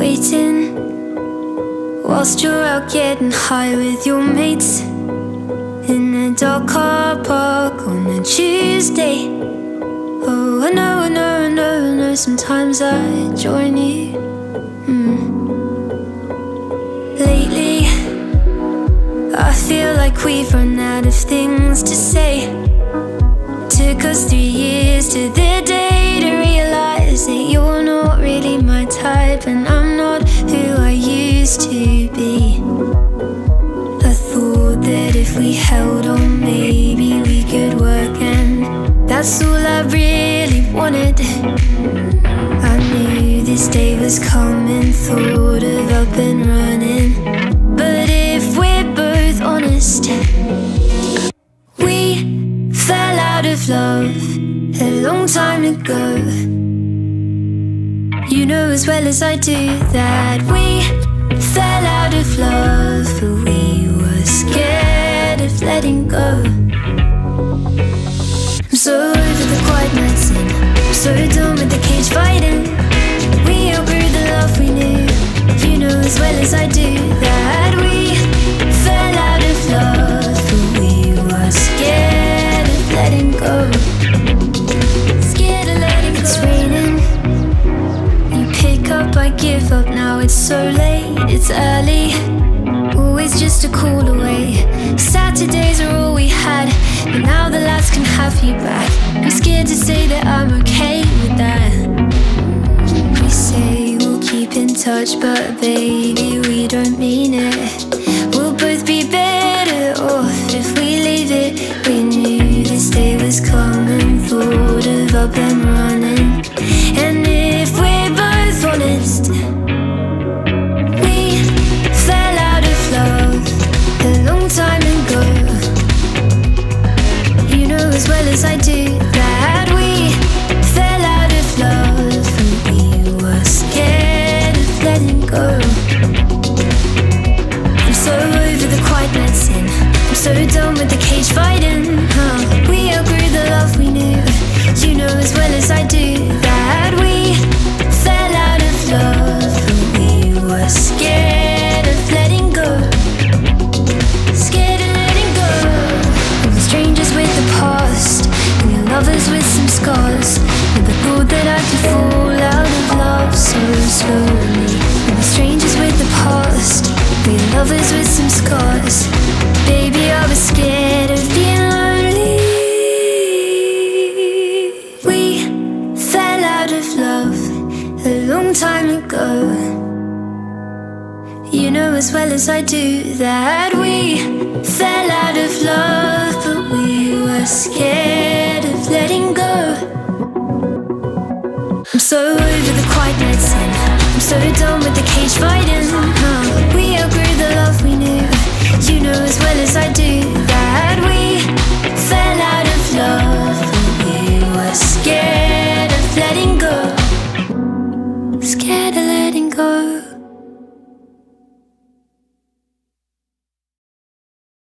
waiting whilst you're out getting high with your mates in a dark car park on a Tuesday. Oh, I know, I know, I know, I know, sometimes I join you. Lately I feel like we've run out of things to say. Took us 3 years to the day to realize that you're not really my type, and I'm not who I used to be. I thought that if we held on, maybe we could work, and that's all I really wanted. I knew this day was coming, thought of up and running. But if we're both honest, we fell out of love a long time ago. You know as well as I do that we fell out of love, but we were scared of letting go. I'm so over the quiet nights and I'm so done with the cage fighting. We outgrew the love we knew. You know as well as I do that we fell out of love, but we were scared of letting go. Scared of letting go. It's raining, you pick up, I give up. Now it's so late, it's early, always just a call away. Saturdays are all we had, but now the lads can have you back. I'm scared to say that I'm okay with that. We say we'll keep in touch, but baby, we don't mean it. We'll both be better off if we leave it. We knew this day was coming, thought of up and running. And if we're both honest, we fell out of love a long time ago. You know as well as I do that we fell out of love, and we were scared of letting go. I'm so over the quiet nights and I'm so done with the cage fighting. We outgrew the love we knew. You know as well as I do that we fell out of love, and we were scared of letting go. Scared of letting go. We were strangers with the past, and we were lovers with some scars. Never thought that I could fall out of love so slowly. We were strangers with the past, we were lovers with some scars. Baby, I was scared of being lonely. We fell out of love a long time ago. You know as well as I do that we fell out of love, but we were scared of letting go. I'm so over the quiet nights and I'm so done with the cage fighting.